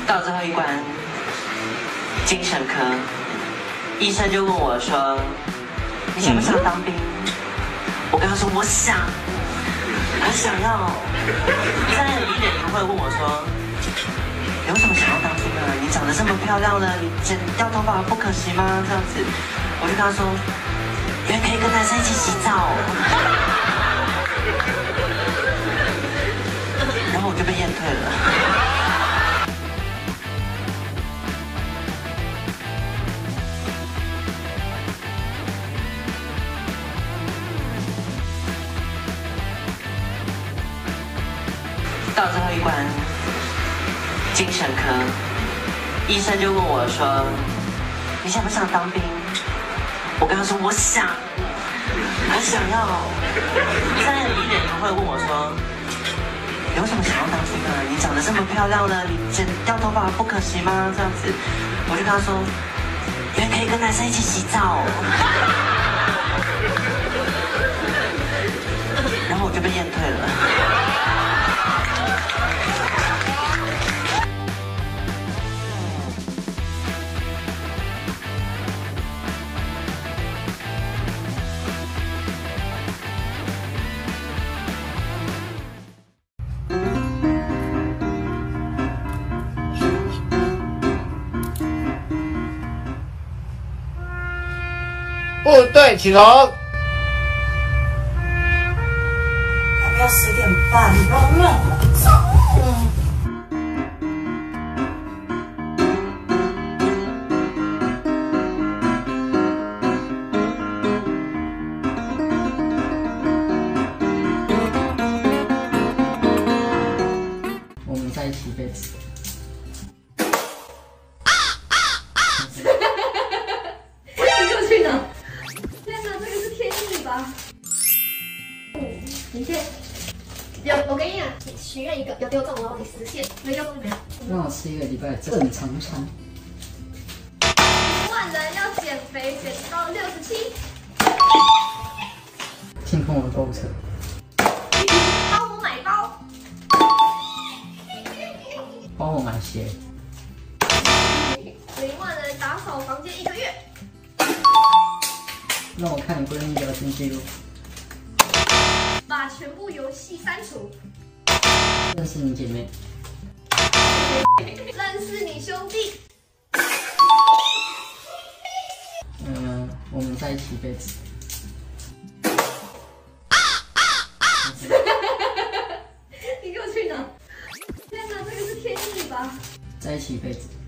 到最后一关，精神科医生就问我说：“你想不想当兵？”我跟他说：“我想，很想要。”医生一脸不会问我说：“你为什么想要当兵啊？你长得这么漂亮了，你剪掉头发不可惜吗？”这样子，我就跟他说：“因为可以跟男生一起洗澡。”然后我就被验退了。到最后一关，精神科医生就问我说：“你想不想当兵？”我跟他说：“我想，很想要。”医生一脸不会问我说：“你为什么想要当兵啊？你长得这么漂亮了，你剪掉头发不可惜吗？”这样子，我就跟他说：“因为可以跟男生一起洗澡。”然后我就被验退了。 部队起床。 要不要10点半？ 我们在一起一辈子。 你给我去哪？天哪，这个是天意吧？你先，我跟你讲，你许愿一个，有丢中然后你实现，没丢中就没有。 让我吃1个礼拜正常餐。 万人要减肥，减到67。 清空我的购物车。 帮我买包。 帮我买鞋。 0万人打扫房间1个月。 让我看你闺蜜聊天记录。 把全部游戏删除。 认识你姐妹。 认识你兄弟。 我们在一起一辈子。 你给我去哪？天哪，这个是天意吧？ 在一起一辈子。